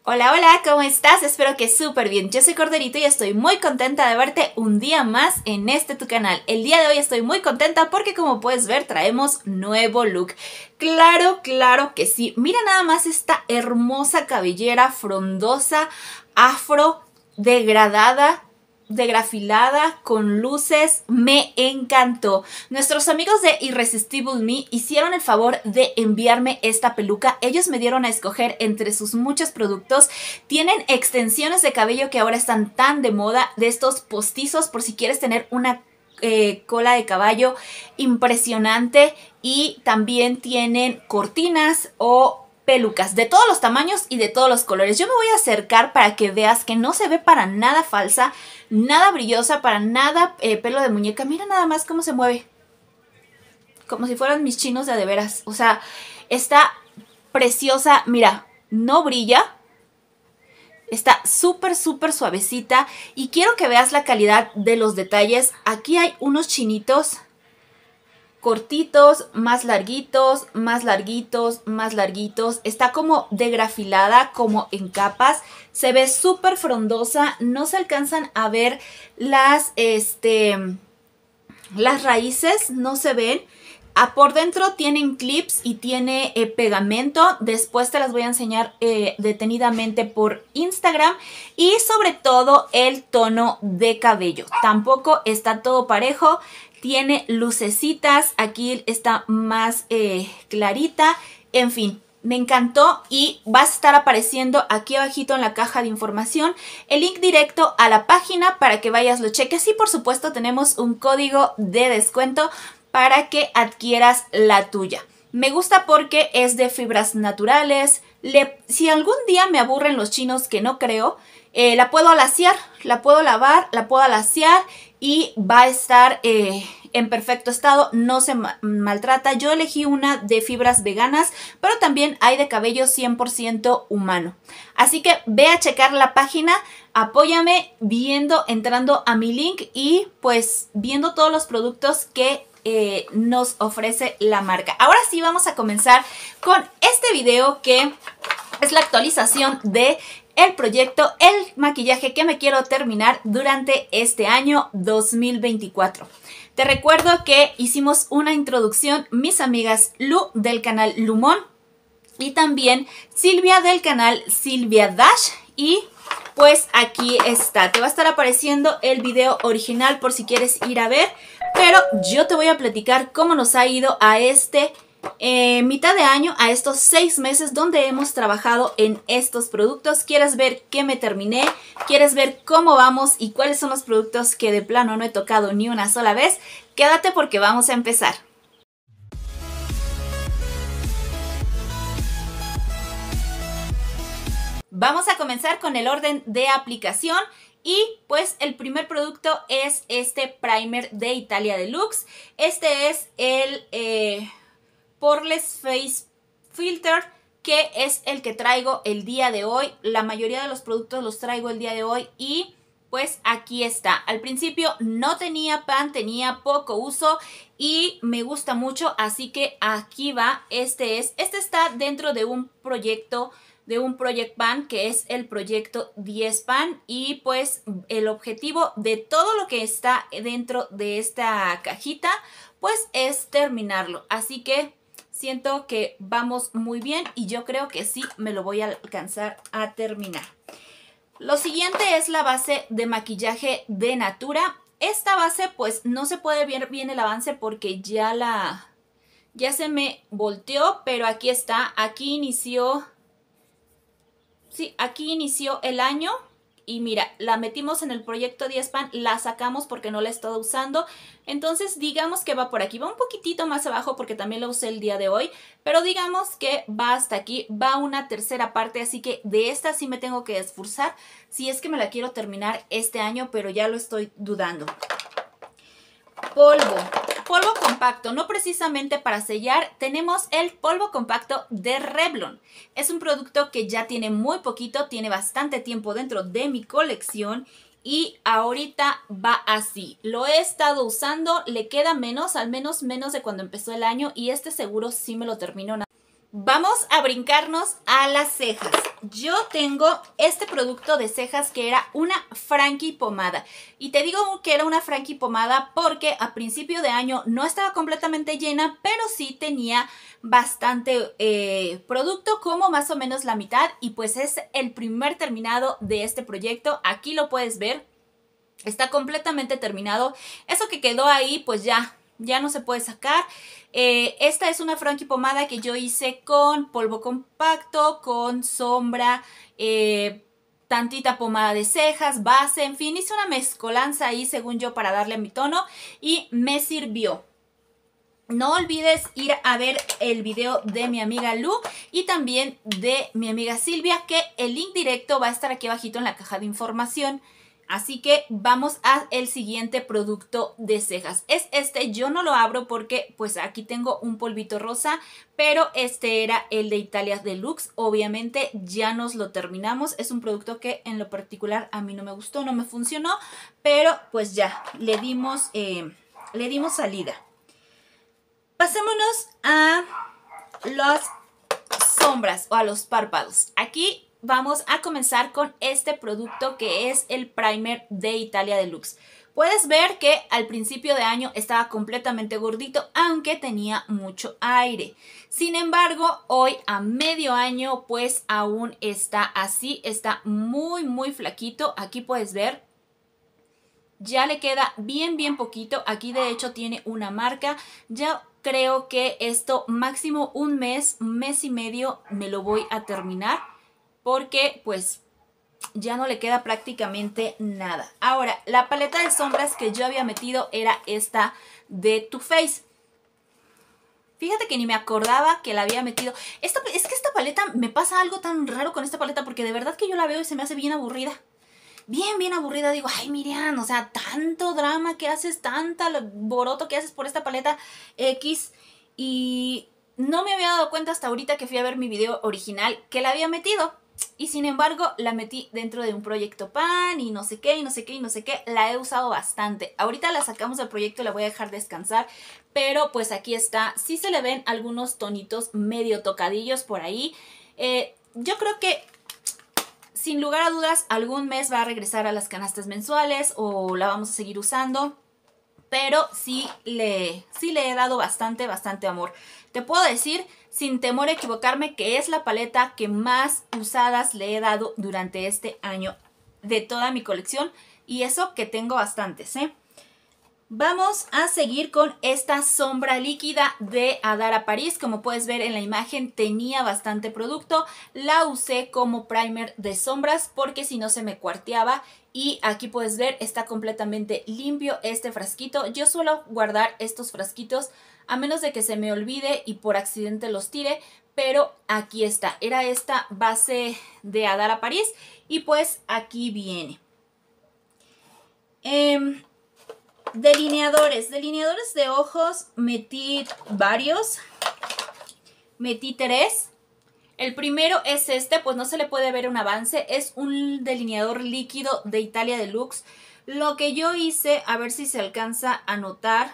Hola, hola, ¿cómo estás? Espero que súper bien. Yo soy Corderito y estoy muy contenta de verte un día más en tu canal. El día de hoy estoy muy contenta porque, como puedes ver, traemos nuevo look. Claro que sí. Mira nada más esta hermosa cabellera frondosa, afro, degradada, degrafilada, con luces. Me encantó. Nuestros amigos de Irresistible Me hicieron el favor de enviarme esta peluca. Ellos me dieron a escoger entre sus muchos productos. Tienen extensiones de cabello que ahora están tan de moda, de estos postizos por si quieres tener una cola de caballo impresionante, y también tienen cortinas o pelucas de todos los tamaños y de todos los colores. Yo me voy a acercar para que veas que no se ve para nada falsa, nada brillosa, para nada pelo de muñeca. Mira nada más cómo se mueve, como si fueran mis chinos de veras. O sea, está preciosa. Mira, no brilla. Está súper suavecita y quiero que veas la calidad de los detalles. Aquí hay unos chinitos cortitos, más larguitos, más larguitos, más larguitos. Está como degrafilada, como en capas. Se ve súper frondosa. No se alcanzan a ver las raíces, no se ven. Por dentro tienen clips y tiene pegamento. Después te las voy a enseñar detenidamente por Instagram. Y sobre todo el tono de cabello. Tampoco está todo parejo. Tiene lucecitas. Aquí está más clarita. En fin, me encantó y va a estar apareciendo aquí abajito en la caja de información el link directo a la página para que vayas, lo cheques, y por supuesto tenemos un código de descuento para que adquieras la tuya. Me gusta porque es de fibras naturales. Si algún día me aburren los chinos, que no creo, la puedo alaciar, la puedo lavar, la puedo alaciar y va a estar en perfecto estado, no se maltrata. Yo elegí una de fibras veganas, pero también hay de cabello 100% humano. Así que ve a checar la página, apóyame entrando a mi link y pues viendo todos los productos que nos ofrece la marca. Ahora sí vamos a comenzar con este video, que es la actualización de el proyecto, el maquillaje que me quiero terminar durante este año 2024. Te recuerdo que hicimos una introducción mis amigas Lu del canal Lumon y también Silvia del canal Silvia Dash, y pues aquí está. Te va a estar apareciendo el video original por si quieres ir a ver, pero yo te voy a platicar cómo nos ha ido a mitad de año, a estos 6 meses donde hemos trabajado en estos productos. ¿Quieres ver qué me terminé? ¿Quieres ver cómo vamos y cuáles son los productos que de plano no he tocado ni una sola vez? Quédate porque vamos a empezar. Vamos a comenzar con el orden de aplicación. Y pues el primer producto es este primer de Italia Deluxe. Este es el Poreless Face Filter, que es el que traigo el día de hoy. La mayoría de los productos los traigo el día de hoy y pues aquí está. Al principio no tenía pan, tenía poco uso y me gusta mucho, así que aquí va. Este está dentro de un proyecto, de un Project Pan, que es el proyecto 10 Pan, y pues el objetivo de todo lo que está dentro de esta cajita pues es terminarlo, así que siento que vamos muy bien y yo creo que sí me lo voy a alcanzar a terminar. Lo siguiente es la base de maquillaje de Natura. Esta base pues no se puede ver bien el avance porque ya se me volteó, pero aquí está. Aquí inició el año. Y mira, la metimos en el proyecto 10 Pan, la sacamos porque no la he estado usando. Entonces digamos que va por aquí, va un poquitito más abajo porque también la usé el día de hoy. Pero digamos que va hasta aquí, va una tercera parte, así que de esta sí me tengo que esforzar si es que me la quiero terminar este año, pero ya lo estoy dudando. Polvo compacto, no precisamente para sellar, tenemos el polvo compacto de Revlon. Es un producto que ya tiene muy poquito, tiene bastante tiempo dentro de mi colección y ahorita va así. Lo he estado usando, le queda menos, al menos de cuando empezó el año, y seguro sí me lo termino. Vamos a brincarnos a las cejas. Yo tengo este producto de cejas que era una Frankie pomada. Y te digo que era una Frankie pomada porque a principio de año no estaba completamente llena, pero sí tenía bastante producto, como más o menos la mitad. Y pues es el primer terminado de este proyecto. Aquí lo puedes ver. Está completamente terminado. Eso que quedó ahí, pues ya no se puede sacar. Esta es una Frankie pomada que yo hice con polvo compacto, con sombra, tantita pomada de cejas, base, en fin, hice una mezcolanza ahí según yo para darle a mi tono y me sirvió. No olvides ir a ver el video de mi amiga Lu y también de mi amiga Silvia, que el link directo va a estar aquí abajito en la caja de información. Así que vamos al siguiente producto de cejas. Es este, yo no lo abro porque pues aquí tengo un polvito rosa, pero este era el de Italia Deluxe. Obviamente ya nos lo terminamos. Es un producto que en lo particular a mí no me gustó, no me funcionó, pero pues ya le dimos salida. Pasémonos a las sombras o a los párpados. Aquí vamos a comenzar con este producto que es el primer de Italia Deluxe. Puedes ver que al principio de año estaba completamente gordito, aunque tenía mucho aire. Sin embargo, hoy a medio año pues aún está así, está muy flaquito. Aquí puedes ver, ya le queda bien poquito. Aquí de hecho tiene una marca. Ya creo que esto máximo un mes y medio me lo voy a terminar, porque pues ya no le queda prácticamente nada. Ahora, la paleta de sombras que yo había metido era esta de Too Faced. Fíjate que ni me acordaba que la había metido. Es que esta paleta, me pasa algo tan raro con esta paleta, porque de verdad que yo la veo y se me hace bien aburrida. Bien aburrida. Digo, ay Miriam, o sea, tanto drama que haces, tanta boroto que haces por esta paleta X. Y no me había dado cuenta hasta ahorita que fui a ver mi video original que la había metido. Y sin embargo, la metí dentro de un proyecto pan y no sé qué, y no sé qué, y no sé qué. La he usado bastante. Ahorita la sacamos del proyecto, la voy a dejar descansar. Pero pues aquí está. Sí se le ven algunos tonitos medio tocadillos por ahí. Yo creo que sin lugar a dudas, algún mes va a regresar a las canastas mensuales o la vamos a seguir usando. Pero sí le he dado bastante amor. Te puedo decir, sin temor a equivocarme, que es la paleta que más usadas le he dado durante este año de toda mi colección. Y eso que tengo bastantes, ¿eh? Vamos a seguir con esta sombra líquida de Adara Paris. Como puedes ver en la imagen, tenía bastante producto. La usé como primer de sombras porque si no se me cuarteaba. Y aquí puedes ver, está completamente limpio este frasquito. Yo suelo guardar estos frasquitos a menos de que se me olvide y por accidente los tire. Pero aquí está, era esta base de Adara Paris y pues aquí viene. Delineadores de ojos, metí varios, metí 3. El primero es este, pues no se le puede ver un avance, es un delineador líquido de Italia Deluxe. Lo que yo hice, a ver si se alcanza a notar,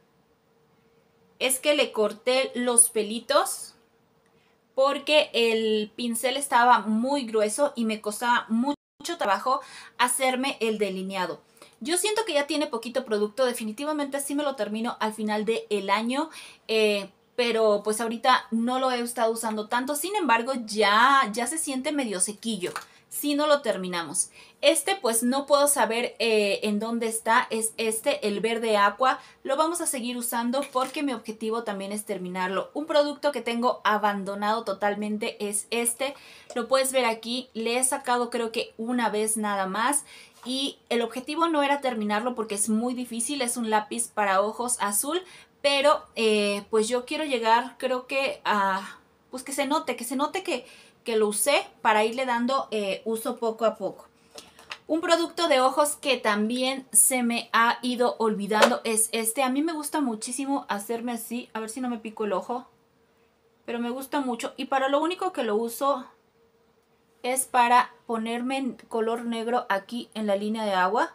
es que le corté los pelitos porque el pincel estaba muy grueso y me costaba mucho trabajo hacerme el delineado. Yo siento que ya tiene poquito producto, definitivamente sí me lo termino al final del año, pero pues ahorita no lo he estado usando tanto. Sin embargo, ya se siente medio sequillo si no lo terminamos. Este pues no puedo saber en dónde está, es este, el verde aqua. Lo vamos a seguir usando porque mi objetivo también es terminarlo. Un producto que tengo abandonado totalmente es este. Lo puedes ver aquí, le he sacado creo que una vez nada más. Y el objetivo no era terminarlo porque es muy difícil, es un lápiz para ojos azul, pero pues yo quiero llegar, creo que a, pues que se note que lo usé para irle dando uso poco a poco. Un producto de ojos que también se me ha ido olvidando es este. A mí me gusta muchísimo hacerme así, a ver si no me pico el ojo, pero me gusta mucho. Y para lo único que lo uso es para ponerme en color negro aquí en la línea de agua.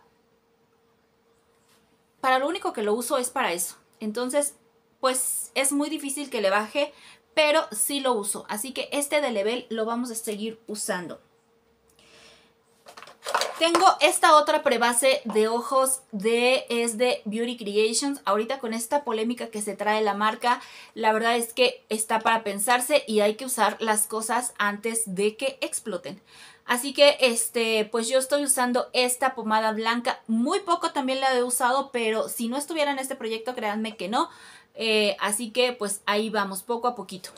Para lo único que lo uso es para eso. Entonces, pues es muy difícil que le baje, pero sí lo uso. Así que este de Level lo vamos a seguir usando. Tengo esta otra prebase de ojos es de Beauty Creations. Ahorita con esta polémica que se trae la marca, la verdad es que está para pensarse y hay que usar las cosas antes de que exploten. Así que pues yo estoy usando esta pomada blanca. Muy poco también la he usado, pero si no estuviera en este proyecto, créanme que no. Así que pues ahí vamos, poco a poquito.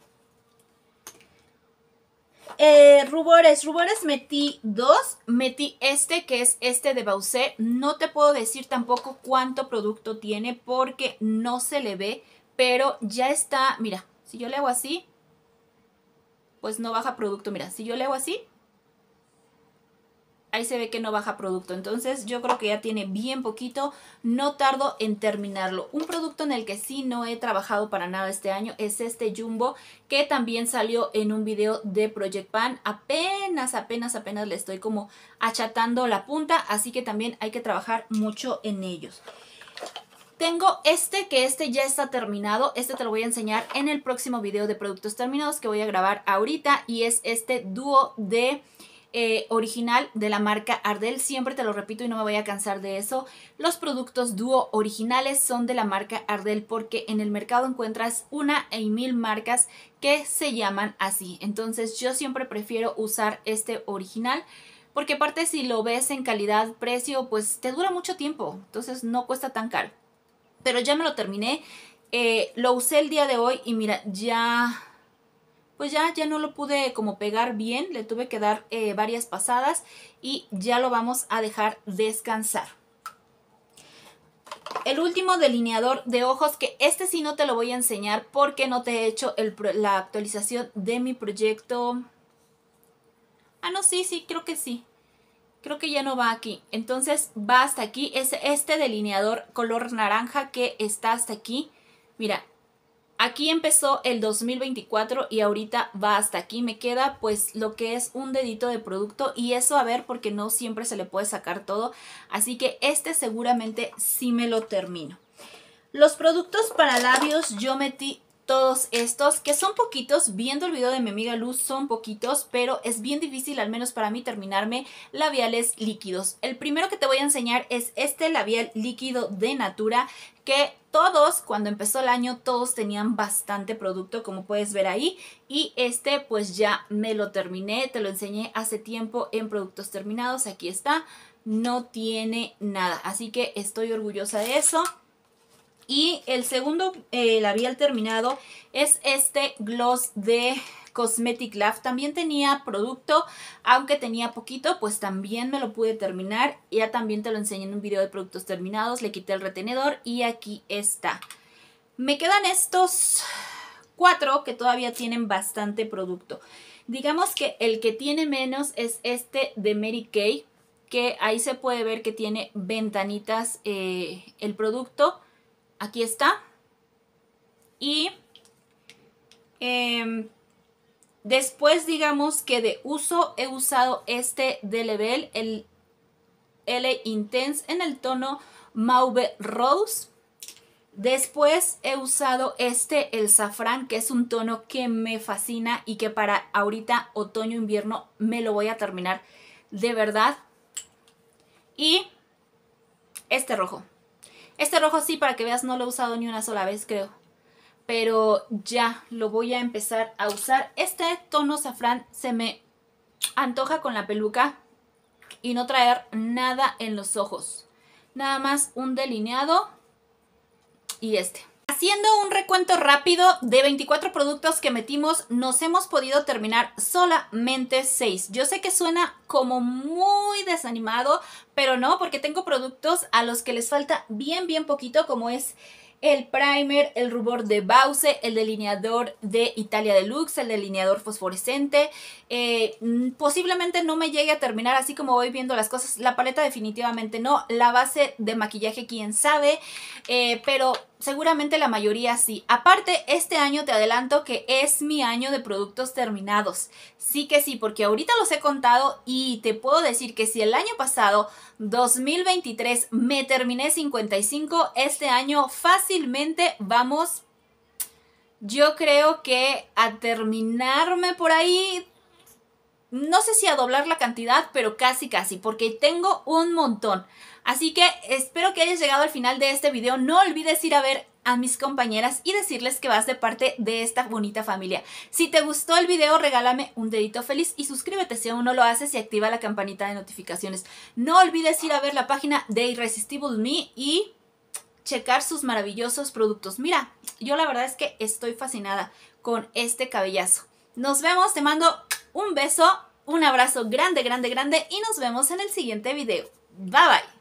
Rubores metí dos. Metí este que es este de Baucer. No te puedo decir tampoco cuánto producto tiene porque no se le ve, pero ya está. Mira, si yo le hago así, pues no baja producto. Mira, si yo le hago así, ahí se ve que no baja producto. Entonces yo creo que ya tiene bien poquito. No tardo en terminarlo. Un producto en el que sí no he trabajado para nada este año es este Jumbo, que también salió en un video de Project Pan. Apenas le estoy como achatando la punta. Así que también hay que trabajar mucho en ellos. Tengo que ya está terminado. Este te lo voy a enseñar en el próximo video de productos terminados que voy a grabar ahorita. Y es este dúo de... original de la marca Ardell. Siempre te lo repito y no me voy a cansar de eso. Los productos dúo originales son de la marca Ardell porque en el mercado encuentras una y mil marcas que se llaman así. Entonces yo siempre prefiero usar este original porque aparte si lo ves en calidad, precio, pues te dura mucho tiempo. Entonces no cuesta tan caro. Pero ya me lo terminé. Lo usé el día de hoy y mira, pues ya no lo pude como pegar bien, le tuve que dar varias pasadas y ya lo vamos a dejar descansar. El último delineador de ojos, que este sí no te lo voy a enseñar porque no te he hecho la actualización de mi proyecto. Ah, no, sí, creo que sí. Creo que ya no va aquí. Entonces va hasta aquí. Es este delineador color naranja que está hasta aquí. Mira. Aquí empezó el 2024 y ahorita va hasta aquí. Me queda pues lo que es un dedito de producto y eso a ver porque no siempre se le puede sacar todo. Así que este seguramente sí me lo termino. Los productos para labios yo metí todos estos que son poquitos. Viendo el video de mi amiga Luz son poquitos, pero es bien difícil al menos para mí terminarme labiales líquidos. El primero que te voy a enseñar es este labial líquido de Natura que todos, cuando empezó el año, todos tenían bastante producto, como puedes ver ahí. Y este pues ya me lo terminé, te lo enseñé hace tiempo en productos terminados. Aquí está, no tiene nada, así que estoy orgullosa de eso. Y el segundo labial terminado es este gloss de Cosmetic Lab. También tenía producto, aunque tenía poquito, pues también me lo pude terminar. Ya también te lo enseñé en un video de productos terminados. Le quité el retenedor y aquí está. Me quedan estos 4 que todavía tienen bastante producto. Digamos que el que tiene menos es este de Mary Kay, que ahí se puede ver que tiene ventanitas el producto. Aquí está. Y después digamos que de uso he usado este de Level, el L Intense en el tono Mauve Rose. Después he usado el Safrán, que es un tono que me fascina y que para ahorita otoño-invierno me lo voy a terminar de verdad. Y este rojo. Este rojo sí, para que veas, no lo he usado ni una sola vez, creo. Pero ya lo voy a empezar a usar. Este tono Safrán se me antoja con la peluca y no traer nada en los ojos. Nada más un delineado y este. Haciendo un recuento rápido de 24 productos que metimos, nos hemos podido terminar solamente 6. Yo sé que suena como muy desanimado, pero no, porque tengo productos a los que les falta bien poquito, como es el primer, el rubor de Bauce, el delineador de Italia Deluxe, el delineador fosforescente. Posiblemente no me llegue a terminar así como voy viendo las cosas. La paleta definitivamente no. La base de maquillaje, quién sabe. Pero seguramente la mayoría sí. Aparte, este año te adelanto que es mi año de productos terminados. Sí que sí, porque ahorita los he contado y te puedo decir que si el año pasado, 2023, me terminé 55, este año fácilmente vamos yo creo que a terminarme por ahí, no sé si a doblar la cantidad, pero casi, porque tengo un montón. Así que espero que hayas llegado al final de este video. No olvides ir a ver a mis compañeras y decirles que vas de parte de esta bonita familia. Si te gustó el video, regálame un dedito feliz y suscríbete si aún no lo haces y activa la campanita de notificaciones. No olvides ir a ver la página de Irresistible Me y checar sus maravillosos productos. Mira, yo la verdad es que estoy fascinada con este cabellazo. Nos vemos, te mando un beso, un abrazo grande, grande, grande y nos vemos en el siguiente video. Bye bye.